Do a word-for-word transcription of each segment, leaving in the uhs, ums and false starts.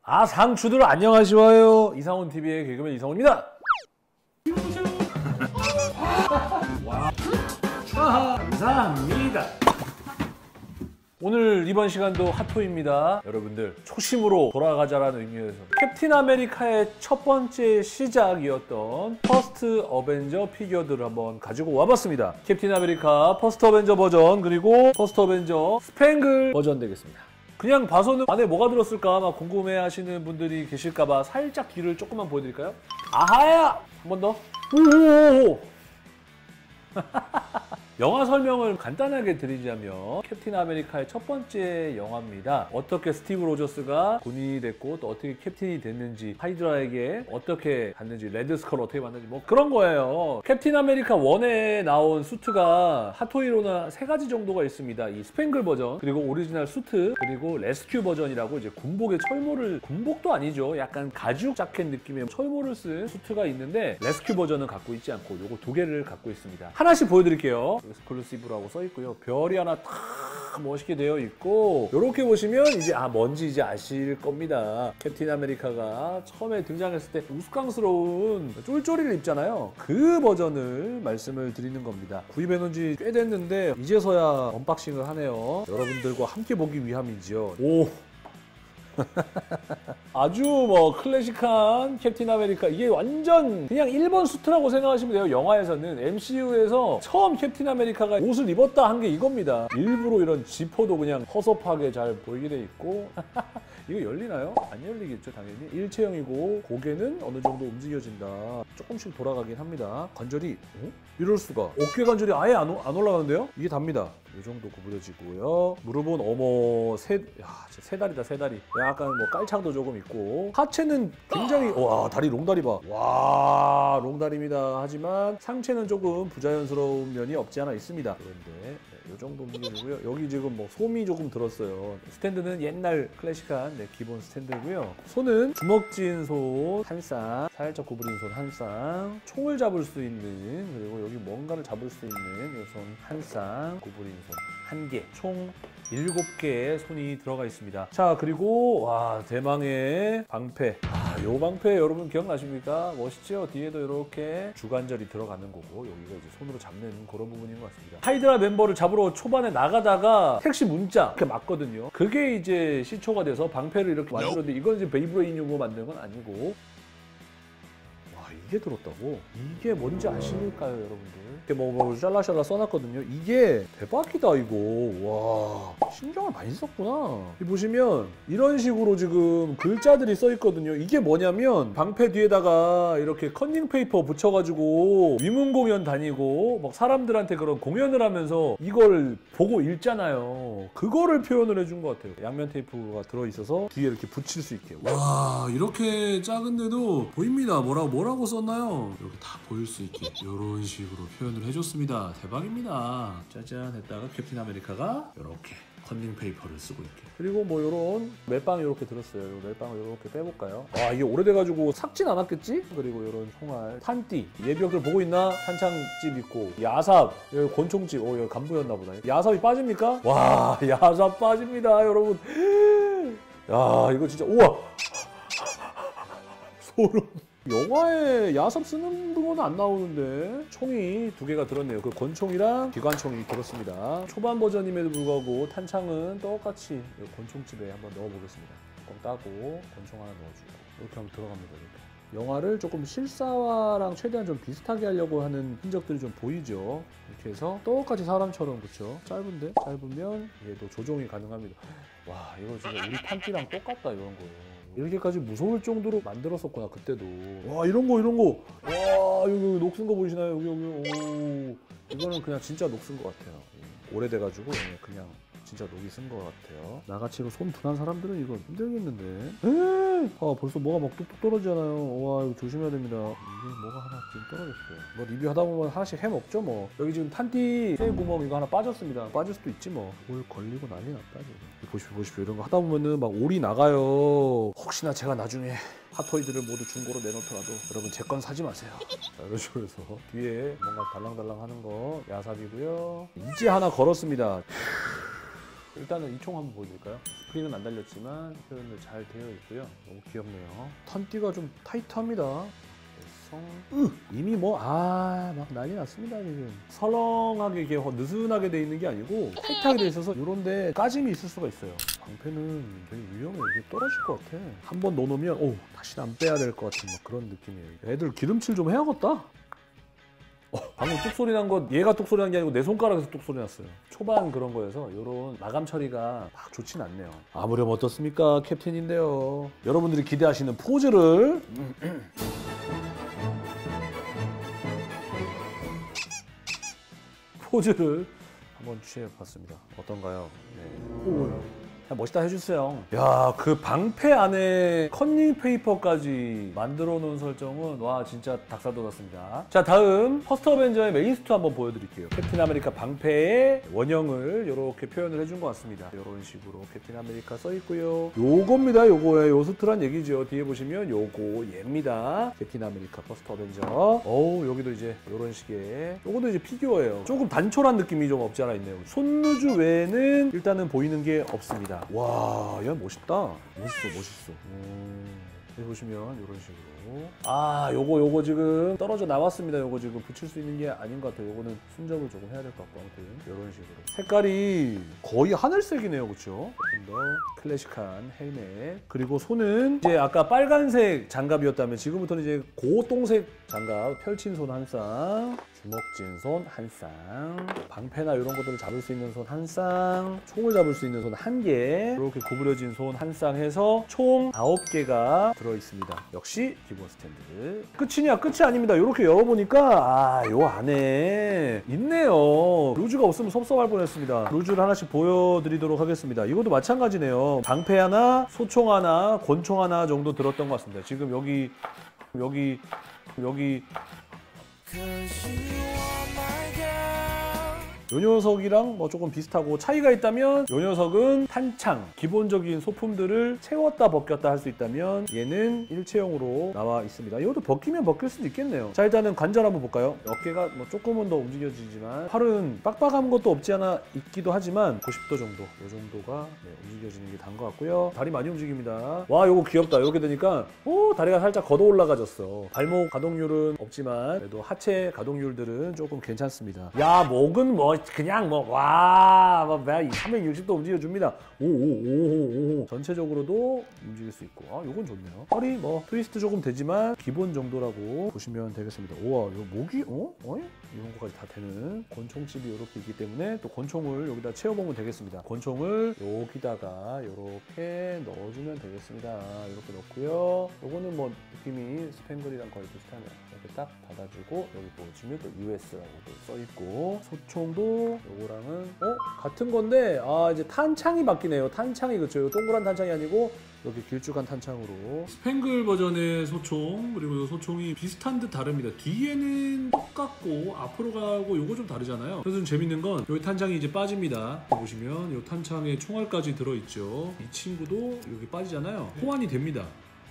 아, 상추들 안녕하시와요. 이상훈티비의 개그맨 이상훈입니다. 와, 감사합니다. 오늘 이번 시간도 핫토입니다. 여러분들 초심으로 돌아가자라는 의미에서 캡틴 아메리카의 첫 번째 시작이었던 퍼스트 어벤져 피규어들을 한번 가지고 와봤습니다. 캡틴 아메리카 퍼스트 어벤져 버전, 그리고 퍼스트 어벤져 스팽글 버전 되겠습니다. 그냥 봐서는 안에 뭐가 들었을까 막 궁금해 하시는 분들이 계실까봐 살짝 뒤를 조금만 보여드릴까요? 아하야! 한 번 더. 오오오오! 영화 설명을 간단하게 드리자면 캡틴 아메리카의 첫 번째 영화입니다. 어떻게 스티브 로저스가 군인이 됐고 또 어떻게 캡틴이 됐는지, 하이드라에게 어떻게 갔는지, 레드 스컬 어떻게 만났는지 뭐 그런 거예요. 캡틴 아메리카 원에 나온 수트가 핫토이로는 세 가지 정도가 있습니다. 이 스팽글 버전, 그리고 오리지널 수트, 그리고 레스큐 버전이라고 이제 군복에 철모를, 군복도 아니죠. 약간 가죽 자켓 느낌의 철모를 쓴 수트가 있는데 레스큐 버전은 갖고 있지 않고 요거 두 개를 갖고 있습니다. 하나씩 보여드릴게요. эк스클루시브라고 써 있고요. 별이 하나 탁 멋있게 되어 있고, 이렇게 보시면 이제 아 뭔지 이제 아실 겁니다. 캡틴 아메리카가 처음에 등장했을 때 우스꽝스러운 쫄쫄이를 입잖아요. 그 버전을 말씀을 드리는 겁니다. 구입해 놓은 지 꽤 됐는데 이제서야 언박싱을 하네요. 여러분들과 함께 보기 위함이지요. 오. 아주 뭐 클래식한 캡틴 아메리카, 이게 완전 그냥 일 번 수트라고 생각하시면 돼요. 영화에서는 엠씨유에서 처음 캡틴 아메리카가 옷을 입었다 한 게 이겁니다. 일부러 이런 지퍼도 그냥 허접하게 잘 보이게 돼 있고 이거 열리나요? 안 열리겠죠 당연히. 일체형이고 고개는 어느 정도 움직여진다. 조금씩 돌아가긴 합니다. 관절이 어? 이럴 수가. 어깨 관절이 아예 안, 안 올라가는데요? 이게 답니다. 이 정도 구부러지고요. 무릎은 어머 세, 야, 세 다리다 세 다리. 약간 뭐 깔창도 조금 있고, 하체는 굉장히, 와 다리 롱다리 봐. 와 롱다리입니다. 하지만 상체는 조금 부자연스러운 면이 없지 않아 있습니다. 그런데 네, 이 정도 움직이고요. 여기 지금 뭐 솜이 조금 들었어요. 스탠드는 옛날 클래식한 네, 기본 스탠드고요. 손은 주먹진 손 한 쌍, 살짝 구부린 손 한 쌍, 총을 잡을 수 있는, 그리고 여기 뭔가를 잡을 수 있는 이 손 한 쌍, 구부린 손 한 개, 총 일곱 개의 손이 들어가 있습니다. 자, 그리고 와 대망의 방패. 아, 요 방패 여러분 기억나십니까? 멋있죠? 뒤에도 이렇게 주관절이 들어가는 거고, 여기가 이제 손으로 잡는 그런 부분인 것 같습니다. 하이드라 멤버를 잡으러 초반에 나가다가 택시 문자 이렇게 맞거든요. 그게 이제 시초가 돼서 방패를 이렇게 만들었는데, 이건 이제 베이브레인용으로 만든 건 아니고. 이게 들었다고? 이게 뭔지 아십니까요, 여러분들? 이렇게 뭐, 뭐 샬라샬라 써놨거든요. 이게 대박이다, 이거. 와, 신경을 많이 썼구나. 이 보시면 이런 식으로 지금 글자들이 써있거든요. 이게 뭐냐면 방패 뒤에다가 이렇게 컨닝 페이퍼 붙여가지고 위문 공연 다니고 막 사람들한테 그런 공연을 하면서 이걸 보고 읽잖아요. 그거를 표현을 해준 것 같아요. 양면 테이프가 들어있어서 뒤에 이렇게 붙일 수 있게. 와, 이렇게 작은데도 보입니다. 뭐라고 뭐라고 썼나요? 이렇게 다 보일 수 있게 이런 식으로 표현을 해줬습니다. 대박입니다. 짜잔 했다가 캡틴 아메리카가 이렇게 컨닝 페이퍼를 쓰고 있게. 그리고 뭐 이런 멜빵이 이렇게 들었어요. 이 멜빵을 이렇게 빼볼까요? 와, 이게 오래돼가지고 삭진 않았겠지? 그리고 이런 총알, 탄띠, 예비역들 보고 있나? 탄창집 있고, 야삽, 여기 권총집, 오, 여기 간부였나 보다. 야삽이 빠집니까? 와, 야삽 빠집니다, 여러분. 야, 이거 진짜, 우와! 소름. 영화에 야삽 쓰는 부분은 안 나오는데 총이 두 개가 들었네요. 그 권총이랑 기관총이 들었습니다. 초반 버전임에도 불구하고 탄창은 똑같이 권총집에 한번 넣어보겠습니다. 뚜껑 따고 권총 하나 넣어주고 이렇게 하면 들어갑니다. 이렇게. 영화를 조금 실사화랑 최대한 좀 비슷하게 하려고 하는 흔적들이 좀 보이죠. 이렇게 해서 똑같이 사람처럼, 그쵸? 짧은데? 짧으면 얘도 조종이 가능합니다. 와, 이거 진짜 우리 탄띠랑 똑같다, 이런 거예요. 이렇게까지 무서울 정도로 만들었었구나, 그때도. 와, 이런 거, 이런 거. 와, 여기, 여기 녹슨 거 보이시나요? 여기, 여기. 오. 이거는 그냥 진짜 녹슨 것 같아요. 오래돼가지고 그냥 진짜 녹이 쓴 것 같아요. 나같이 이거 손 둔한 사람들은 이거 힘들겠는데. 에이! 아, 벌써 뭐가 막 뚝뚝 떨어지잖아요. 와, 이거 조심해야 됩니다. 이게 뭐가 하나 지금 떨어졌어요. 뭐 리뷰하다 보면 하나씩 해먹죠, 뭐. 여기 지금 탄띠 쇠 구멍 이거 하나 빠졌습니다. 빠질 수도 있지, 뭐. 올 걸리고 난리 났다, 지금. 보십시오, 보십시오. 이런 거 하다 보면은 막 올이 나가요. 혹시나 제가 나중에 핫토이들을 모두 중고로 내놓더라도 여러분 제 건 사지 마세요. 자, 이런 식으로 해서 뒤에 뭔가 달랑달랑 하는 거 야삽이고요. 이제 하나 걸었습니다. 일단은 이 총 한번 보여드릴까요? 스프링은 안 달렸지만 표현도 잘 되어 있고요. 너무 귀엽네요. 턴띠가 좀 타이트합니다. 으! 이미 뭐 아 막 난리 났습니다 지금. 설렁하게 이게 느슨하게 돼 있는 게 아니고 타이트하게 돼 있어서 이런데 까짐이 있을 수가 있어요. 방패는 되게 위험해. 이게 떨어질 것 같아. 한 번 넣어놓으면 오 다시 안 빼야 될 것 같은 막 그런 느낌이에요. 애들 기름칠 좀 해야겠다. 어, 방금 뚝 소리 난 건 얘가 뚝 소리 난 게 아니고 내 손가락에서 뚝 소리 났어요. 초반 그런 거여서 이런 마감 처리가 막 좋진 않네요. 아무렴 어떻습니까? 캡틴인데요. 여러분들이 기대하시는 포즈를 포즈를 한번 취해봤습니다. 어떤가요? 네. 오, 멋있다 해주세요. 야, 그 방패 안에 커닝 페이퍼까지 만들어 놓은 설정은 와 진짜 닭살 돋았습니다. 자, 다음 퍼스트 어벤져의 메인 수트 한번 보여드릴게요. 캡틴 아메리카 방패의 원형을 이렇게 표현을 해준 것 같습니다. 이런 식으로 캡틴 아메리카 써있고요. 요겁니다. 요거에 요 수트란 얘기죠. 뒤에 보시면 요거 얘입니다. 캡틴 아메리카 퍼스트 어벤져. 어우, 여기도 이제 이런 식의 요것도 이제 피규어예요. 조금 단촐한 느낌이 좀 없지 않아 있네요. 손루즈 외에는 일단은 보이는 게 없습니다. 와, 얘 멋있다. 멋있어, 멋있어. 음, 여기 보시면 이런 식으로. 아, 요거 요거 지금 떨어져 나왔습니다. 요거 지금 붙일 수 있는 게 아닌 것 같아요. 요거는 순접을 조금 해야 될 것 같고 아무튼 이런 식으로. 색깔이 거의 하늘색이네요, 그렇죠? 조금 더 클래식한 헬멧. 그리고 손은 이제 아까 빨간색 장갑이었다면 지금부터는 이제 고동색 장갑. 펼친 손 한 쌍. 주먹진 손 한 쌍, 방패나 이런 것들을 잡을 수 있는 손 한 쌍, 총을 잡을 수 있는 손 한 개, 이렇게 구부려진 손 한 쌍 해서 총 아홉 개가 들어있습니다. 역시 기본 스탠드. 끝이냐? 끝이 아닙니다. 이렇게 열어보니까 아, 요 안에 있네요. 루즈가 없으면 섭섭할 뻔했습니다. 루즈를 하나씩 보여드리도록 하겠습니다. 이것도 마찬가지네요. 방패 하나, 소총 하나, 권총 하나 정도 들었던 것 같습니다. 지금 여기 여기 여기 요 녀석이랑 뭐 조금 비슷하고 차이가 있다면 요 녀석은 탄창, 기본적인 소품들을 채웠다 벗겼다 할 수 있다면 얘는 일체형으로 나와 있습니다. 이것도 벗기면 벗길 수도 있겠네요. 자, 일단은 관절 한번 볼까요? 어깨가 뭐 조금은 더 움직여지지만 팔은 빡빡한 것도 없지 않아 있기도 하지만 구십 도 정도, 요 정도가 네, 움직여지는 게 단 것 같고요. 다리 많이 움직입니다. 와, 요거 귀엽다. 이렇게 되니까 오, 다리가 살짝 걷어 올라가졌어. 발목 가동률은 없지만 그래도 하체 가동률들은 조금 괜찮습니다. 야, 목은 뭐 그냥 뭐 와, 뭐 삼백육십 도 움직여줍니다. 오오오오오. 전체적으로도 움직일 수 있고, 아, 요건 좋네요. 허리 뭐 트위스트 조금 되지만 기본 정도라고 보시면 되겠습니다. 우와, 요 목이 어? 어이? 이런 거까지 다 되는 권총집이 이렇게 있기 때문에 또 권총을 여기다 채워보면 되겠습니다. 권총을 여기다가 이렇게 넣어주면 되겠습니다. 이렇게 넣고요. 요거는 뭐 느낌이 스팽글이랑 거의 비슷하네요. 이렇게 딱 닫아주고 여기 보시면 또 유에스라고도 써있고, 소총도 요거랑은 어? 같은 건데 아, 이제 탄창이 바뀌네요. 탄창이 그쵸? 동그란 탄창이 아니고 이렇게 길쭉한 탄창으로. 스팽글 버전의 소총, 그리고 이 소총이 비슷한 듯 다릅니다. 뒤에는 똑같고 앞으로 가고 요거 좀 다르잖아요. 그래서 좀 재밌는 건 여기 탄창이 이제 빠집니다. 보시면 이 탄창에 총알까지 들어있죠. 이 친구도 여기 빠지잖아요. 호환이 됩니다.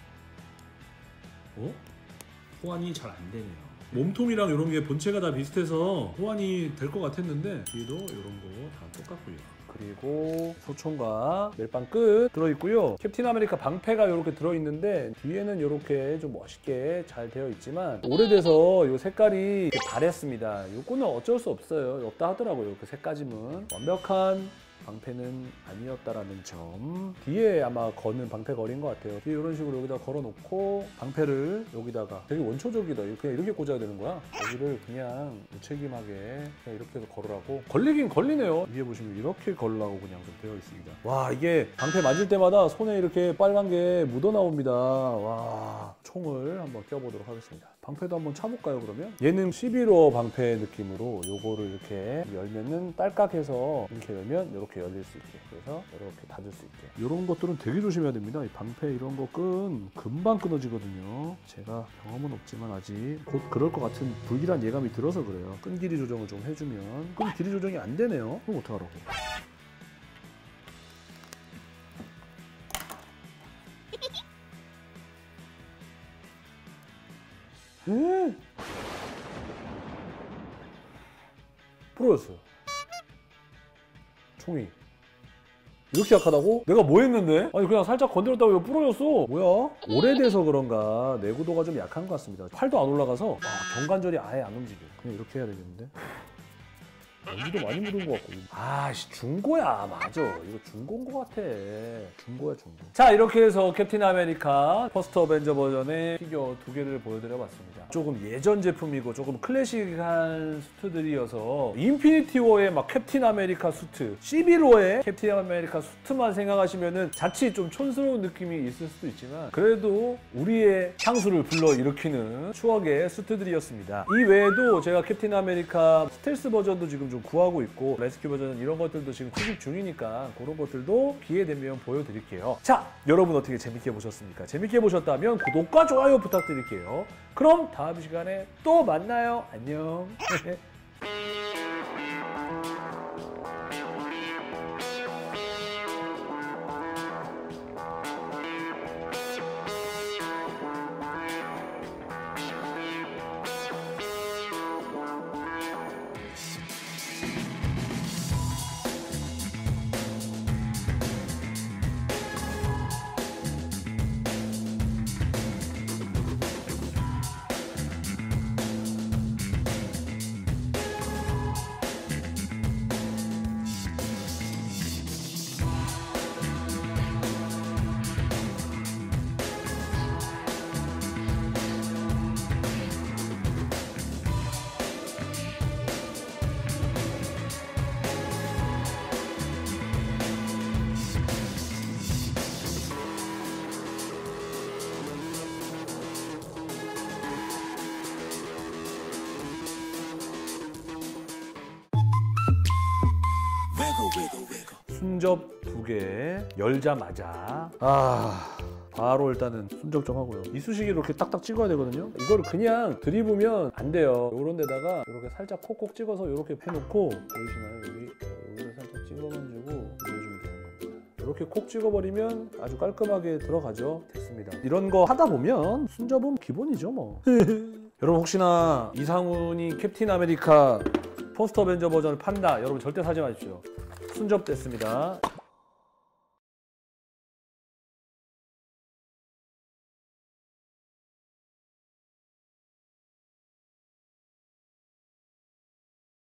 어? 호환이 잘 안 되네요. 몸통이랑 이런 게 본체가 다 비슷해서 호환이 될 것 같았는데 뒤에도 이런 거 다 똑같고요. 그리고 소총과 멜빵 끝 들어있고요. 캡틴 아메리카 방패가 이렇게 들어있는데 뒤에는 이렇게 좀 멋있게 잘 되어 있지만 오래돼서 이 색깔이 이렇게 바랬습니다. 이거는 어쩔 수 없어요. 없다 하더라고요. 그 색까짐은. 완벽한 방패는 아니었다라는 점. 뒤에 아마 거는 방패 거리인 것 같아요. 뒤에 이런 식으로 여기다 걸어놓고 방패를 여기다가 되게 원초적이다. 그냥 이렇게 꽂아야 되는 거야. 여기를 그냥 무책임하게 그냥 이렇게 해서 걸으라고. 걸리긴 걸리네요. 위에 보시면 이렇게 걸으라고 그냥 좀 되어 있습니다. 와, 이게 방패 맞을 때마다 손에 이렇게 빨간 게 묻어 나옵니다. 와, 총을 한번 껴보도록 하겠습니다. 방패도 한번 차볼까요, 그러면? 얘는 십일 호 방패 느낌으로 요거를 이렇게 열면은 딸깍해서 이렇게 열면 이렇게 열릴 수 있게, 그래서 이렇게 닫을 수 있게. 이런 것들은 되게 조심해야 됩니다. 이 방패 이런 거 끈 금방 끊어지거든요. 제가 경험은 없지만 아직 곧 그럴 것 같은 불길한 예감이 들어서 그래요. 끈 길이 조정을 좀 해주면. 끈 길이 조정이 안 되네요. 그럼 어떡하라고. 에? 부러졌어요. 총이. 이렇게 약하다고? 내가 뭐 했는데? 아니 그냥 살짝 건드렸다고 이거 부러졌어. 뭐야? 오래돼서 그런가 내구도가 좀 약한 것 같습니다. 팔도 안 올라가서 아, 경관절이 아예 안 움직여. 그냥 이렇게 해야 되겠는데? 연기도 많이 묻은 것 같고. 아씨 중고야. 맞아. 이거 중고인 것 같아. 중고야 중고. 자 이렇게 해서 캡틴 아메리카 퍼스트 어벤져 버전의 피규어 두 개를 보여드려봤습니다. 조금 예전 제품이고 조금 클래식한 수트들이어서 인피니티 워의 막 캡틴 아메리카 수트, 시빌워의 캡틴 아메리카 수트만 생각하시면은 자칫 좀 촌스러운 느낌이 있을 수도 있지만 그래도 우리의 향수를 불러일으키는 추억의 수트들이었습니다. 이 외에도 제가 캡틴 아메리카 스텔스 버전도 지금 좀 구하고 있고 레스큐 버전 이런 것들도 지금 수집 중이니까 그런 것들도 기회 되면 보여드릴게요. 자, 여러분 어떻게 재밌게 보셨습니까? 재밌게 보셨다면 구독과 좋아요 부탁드릴게요. 그럼 다음 시간에 또 만나요. 안녕. 순접 두 개 열자마자 아 바로 일단은 순접 좀 하고요. 이쑤시개로 이렇게 딱딱 찍어야 되거든요. 이거를 그냥 들이부면 안 돼요. 요런 데다가 이렇게 살짝 콕콕 찍어서 이렇게 해놓고 보이시나요? 여기 여기를 살짝 찍어가지고 올려주면 되는 겁니다. 이렇게 콕 찍어버리면 아주 깔끔하게 들어가죠. 됐습니다. 이런 거 하다 보면 순접은 기본이죠 뭐. 여러분 혹시나 이상훈이 캡틴 아메리카 포스트 어벤져 버전을 판다 여러분 절대 사지 마십시오. 순접 됐습니다.